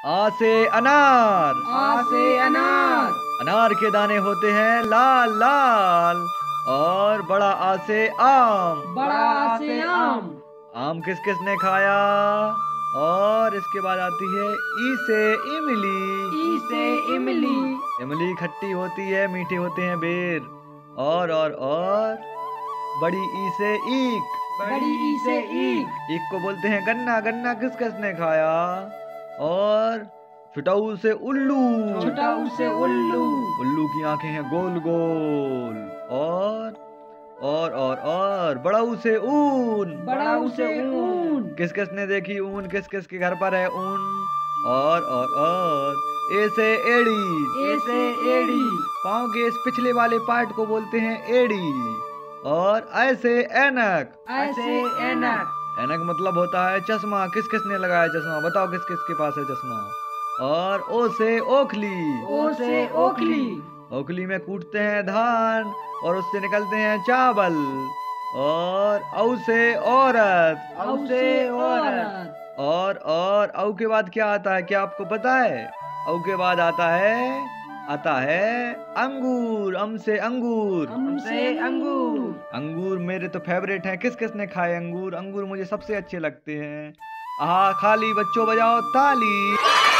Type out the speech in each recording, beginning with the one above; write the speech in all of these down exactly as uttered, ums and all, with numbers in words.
आ से अनार। आ से अनार। अनार के दाने होते हैं लाल लाल। और बड़ा आ से आम। बड़ा आ से आम। आम किस किस ने खाया। और इसके बाद आती है ई से इमली। ई से इमली। इमली खट्टी होती है, मीठे होते हैं बेर। और और और बड़ी ई से ईख। बड़ी ई से ईख। ईख को बोलते हैं गन्ना। गन्ना किस किस ने खाया। और छुटाऊ से उल्लू। छुटाऊ से उल्लू। उल्लू की आंखें हैं गोल गोल। और और और और बड़ाऊ से ऊन। बड़ाऊ से ऊन। किस किस ने देखी ऊन, किस किस के घर पर है ऊन। और और और ए से एड़ी। ए से एड़ी। पाँव के इस पिछले वाले पार्ट को बोलते हैं एड़ी। और ऐसे ऐनक। ऐसे ऐनक। ऐनक मतलब होता है चश्मा। किस किस ने लगाया चश्मा, बताओ किस किस के पास है चश्मा। और ओ से ओखली। ओ से ओखली। ओखली में कूटते हैं धान और उससे निकलते हैं चावल। और औ से औरत। औ से औरत। और और औ के बाद क्या आता है, क्या आपको पता है। औ के बाद आता है आता है अंगूर। अम से अंगूर। अम से अंगूर। अंगूर मेरे तो फेवरेट हैं। किस किस ने खाए अंगूर। अंगूर मुझे सबसे अच्छे लगते हैं। आहा खाली बच्चों बजाओ ताली।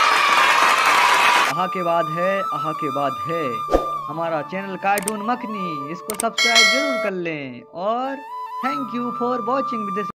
आहा के बाद है आहा के बाद है हमारा चैनल कार्टून मखनी। इसको सब्सक्राइब जरूर कर लें। और थैंक यू फॉर वॉचिंग।